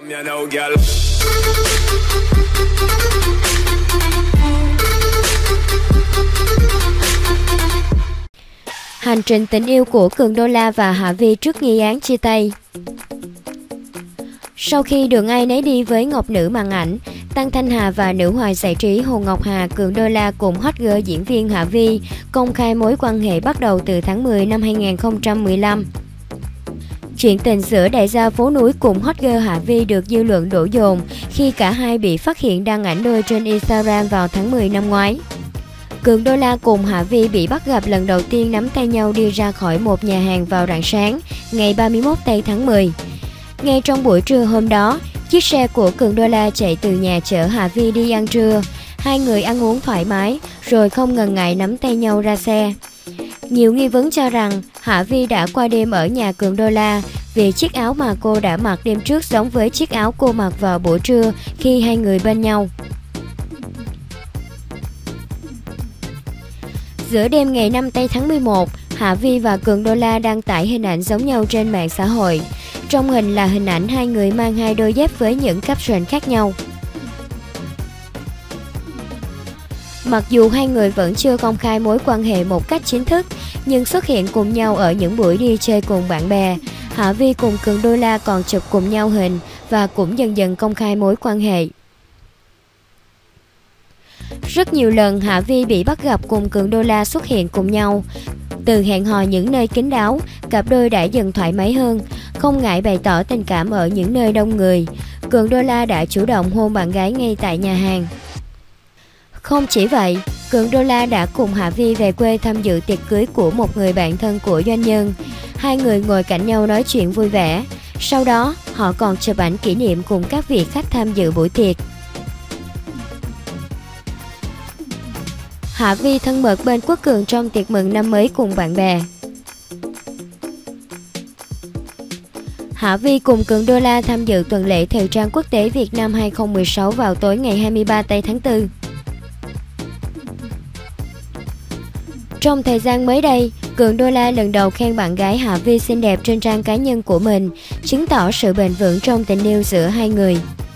Hành trình tình yêu của Cường Đô La và Hạ Vi trước nghi án chia tay. Sau khi đường ai nấy đi với Ngọc Nữ màn ảnh, Tăng Thanh Hà và nữ hoàng giải trí Hồ Ngọc Hà, Cường Đô La cùng hot girl diễn viên Hạ Vi công khai mối quan hệ bắt đầu từ tháng 10 năm 2015. Chuyện tình giữa đại gia phố núi cùng hot girl Hạ Vi được dư luận đổ dồn khi cả hai bị phát hiện đăng ảnh đôi trên Instagram vào tháng 10 năm ngoái. Cường Đô La cùng Hạ Vi bị bắt gặp lần đầu tiên nắm tay nhau đi ra khỏi một nhà hàng vào rạng sáng, ngày 31 tây tháng 10. Ngay trong buổi trưa hôm đó, chiếc xe của Cường Đô La chạy từ nhà chở Hạ Vi đi ăn trưa. Hai người ăn uống thoải mái, rồi không ngần ngại nắm tay nhau ra xe. Nhiều nghi vấn cho rằng Hạ Vi đã qua đêm ở nhà Cường Đô La vì chiếc áo mà cô đã mặc đêm trước giống với chiếc áo cô mặc vào buổi trưa khi hai người bên nhau. Giữa đêm ngày 5 tây tháng 11, Hạ Vi và Cường Đô La đăng tải hình ảnh giống nhau trên mạng xã hội. Trong hình là hình ảnh hai người mang hai đôi dép với những caption khác nhau. Mặc dù hai người vẫn chưa công khai mối quan hệ một cách chính thức, nhưng xuất hiện cùng nhau ở những buổi đi chơi cùng bạn bè. Hạ Vi cùng Cường Đô La còn chụp cùng nhau hình và cũng dần dần công khai mối quan hệ. Rất nhiều lần Hạ Vi bị bắt gặp cùng Cường Đô La xuất hiện cùng nhau. Từ hẹn hò những nơi kín đáo, cặp đôi đã dần thoải mái hơn, không ngại bày tỏ tình cảm ở những nơi đông người. Cường Đô La đã chủ động hôn bạn gái ngay tại nhà hàng. Không chỉ vậy, Cường Đô La đã cùng Hạ Vi về quê tham dự tiệc cưới của một người bạn thân của doanh nhân. Hai người ngồi cạnh nhau nói chuyện vui vẻ. Sau đó, họ còn chụp ảnh kỷ niệm cùng các vị khách tham dự buổi tiệc. Hạ Vi thân mật bên Quốc Cường trong tiệc mừng năm mới cùng bạn bè. Hạ Vi cùng Cường Đô La tham dự tuần lễ thời trang quốc tế Việt Nam 2016 vào tối ngày 23 tây tháng 4. Trong thời gian mới đây, Cường Đô La lần đầu khen bạn gái Hạ Vi xinh đẹp trên trang cá nhân của mình, chứng tỏ sự bền vững trong tình yêu giữa hai người.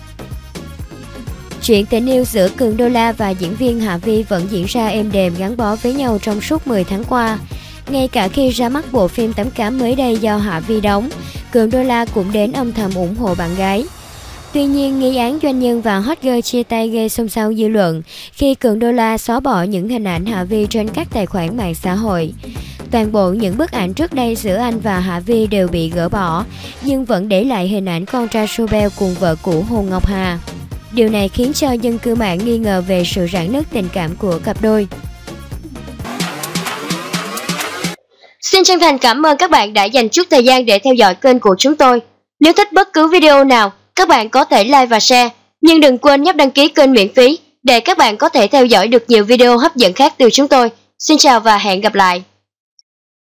Chuyện tình yêu giữa Cường Đô La và diễn viên Hạ Vi vẫn diễn ra êm đềm gắn bó với nhau trong suốt 10 tháng qua. Ngay cả khi ra mắt bộ phim Tấm Cám mới đây do Hạ Vi đóng, Cường Đô La cũng đến âm thầm ủng hộ bạn gái. Tuy nhiên, nghi án doanh nhân và hot girl chia tay gây xôn xao dư luận khi Cường Đô La xóa bỏ những hình ảnh Hạ Vi trên các tài khoản mạng xã hội. Toàn bộ những bức ảnh trước đây giữa anh và Hạ Vi đều bị gỡ bỏ, nhưng vẫn để lại hình ảnh con trai Sobel cùng vợ cũ Hồ Ngọc Hà. Điều này khiến cho dân cư mạng nghi ngờ về sự rạn nứt tình cảm của cặp đôi. Xin chân thành cảm ơn các bạn đã dành chút thời gian để theo dõi kênh của chúng tôi. Nếu thích bất cứ video nào, các bạn có thể like và share, nhưng đừng quên nhấp đăng ký kênh miễn phí để các bạn có thể theo dõi được nhiều video hấp dẫn khác từ chúng tôi. Xin chào và hẹn gặp lại!